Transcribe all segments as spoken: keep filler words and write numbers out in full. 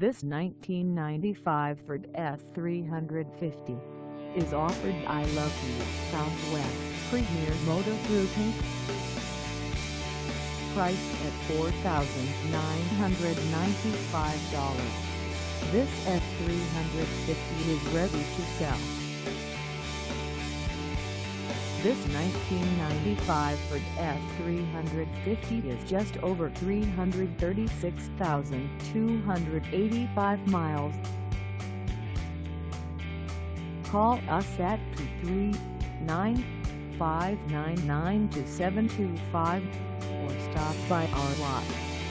This nineteen ninety-five Ford F three fifty is offered by Lucky Southwest Premier Motor Group Incorporated. Priced at four thousand nine hundred ninety-five dollars, this F three fifty is ready to sell. This nineteen ninety-five Ford F three fifty is just over three hundred thirty-six thousand two hundred eighty-five miles. Call us at two three nine, five nine nine, two seven two five or stop by our lot.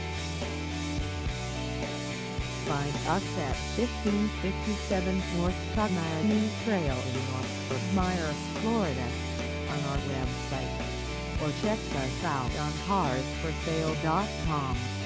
Find us at fifteen fifty-seven North Tamiami Trail in Fort Myers, Florida, on our website, or check us out on cars for sale dot com.